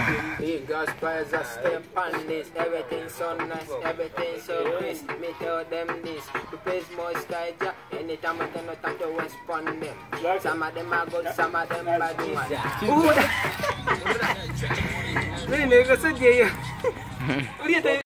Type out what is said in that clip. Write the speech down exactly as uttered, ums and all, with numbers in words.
Big gospels are step on this. Everything so nice, everything so crisp. Me tell them this. The place more sky jack. Anytime I turn time to respond them. Some of them are good, some of them bad one. Ooh, really, nigga, so gay.